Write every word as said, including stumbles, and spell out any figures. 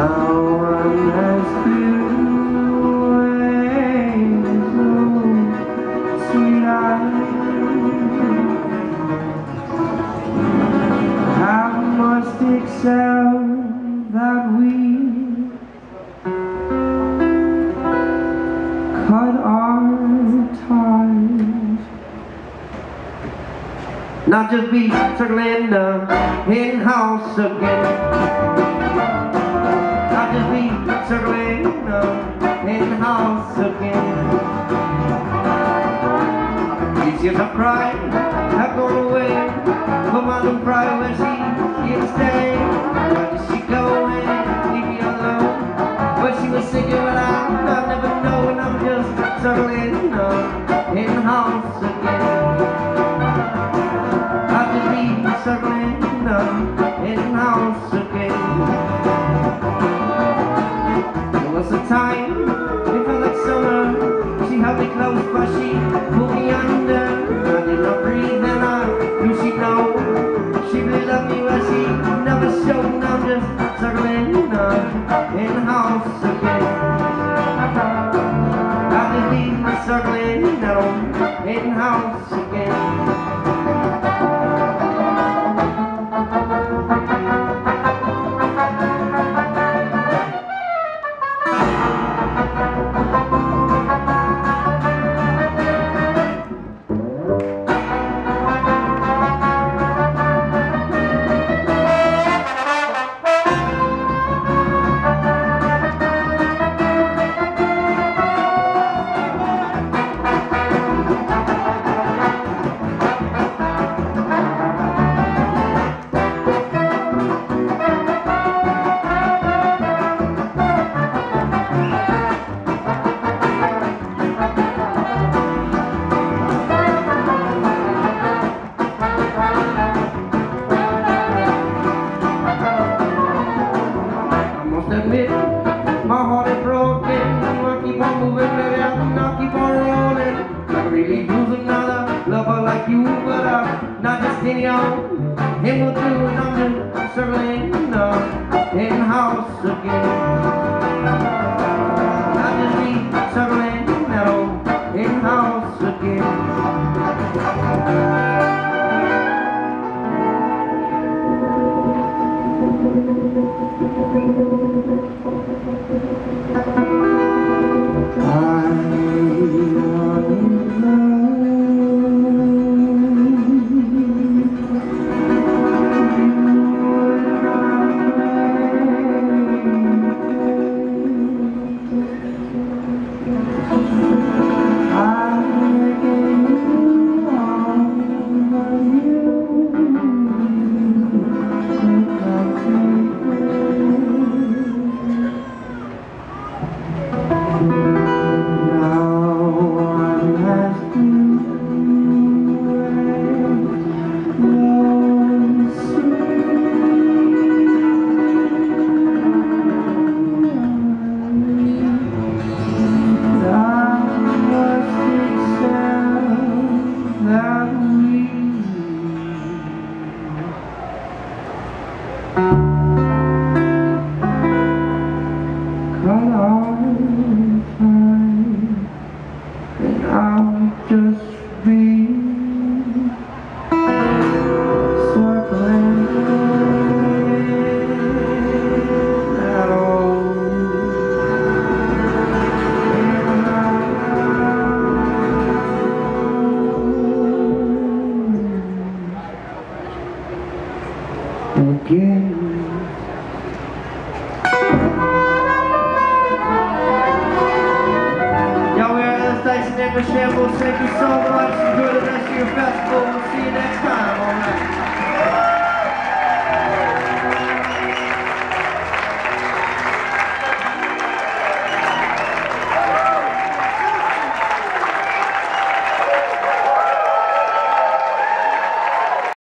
one has blue eyes, oh, sweet eyes. I must accept that we cut our ties. Not just be circling the in-house again. Not just be circling the in-house again. These years of crying have gone away, but my little pride where she here to stay. Where did she go and leave me alone? Where she was singing but I, I never know, and I'm just circling the in-house again. I'll just be circling the in-house again. There was a time, it felt like summer. She held me close but she pulled me under. I did not breathe and I knew she'd know. She really loved me but she never showed. And I'm just circling the in-house again. I'll just be circling that old in-house again. Admit, my heart is broken. I keep on moving, baby, I keep on rolling. I could really use another lover like you, but I'm not just any old. Him will do, and I'm just circling the in-house again. I'll just be circling that old in-house again. Again. Yo, we're at the station in the shambles. Thank you so much. Enjoy the rest of your festival. We'll see you next time. All right.